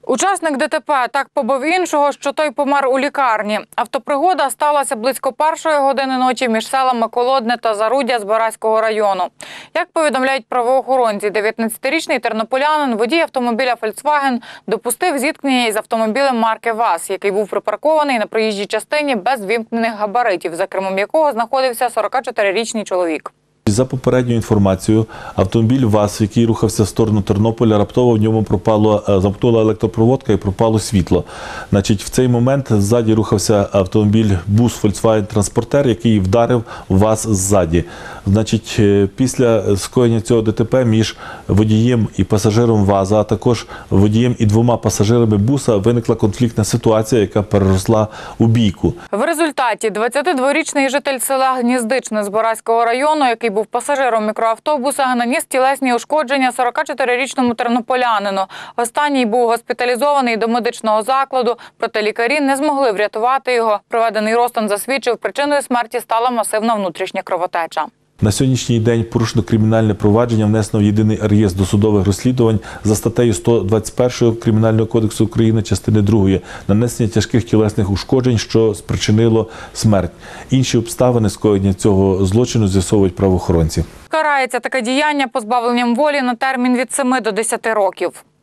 Учасник ДТП так побив іншого, що той помер у лікарні. Автопригода сталася близько 1-ї години ночі між селами Колодне та Заруддя Збаразького району. Як повідомляють правоохоронці, 19-річний тернополянин, водій автомобіля «Фольксваген», допустив зіткнення із автомобілем марки ВАЗ, який був припаркований на проїжджій частині без вімкнених габаритів, за кермом якого знаходився 44-річний чоловік. За попередньою автомобіль ВАЗ, який рухався в сторону Тернополя, раптово в ньому замкнула електропроводка і пропало світло. В цей момент ззаді рухався бус Volkswagen Transporter, який вдарив ВАЗ ззаді. Після скоєння цього ДТП між водієм і пасажиром ВАЗа, а також водієм і 2 пасажирами буса виникла конфліктна ситуація, яка переросла у бійку. В результаті 22-річний житель села Гніздичне Збаразького району, який був пасажиром мікроавтобуса, наніс тілесні ушкодження 44-річному тернополянину. Останній був госпіталізований до медичного закладу, проте лікарі не змогли врятувати його. Проведений розтин засвідчив, причиною смерті стала масивна внутрішня кровотеча. На сьогоднішній день порушено кримінальне провадження, внесено в єдиний реєстр досудових розслідувань за статтею 121 Кримінального кодексу України, частини 2 нанесення тяжких тілесних ушкоджень, що спричинило смерть. Інші обставини скоєння цього злочину з'ясовують правоохоронці. Карається таке діяння позбавленням волі на термін від 7 до 10 років.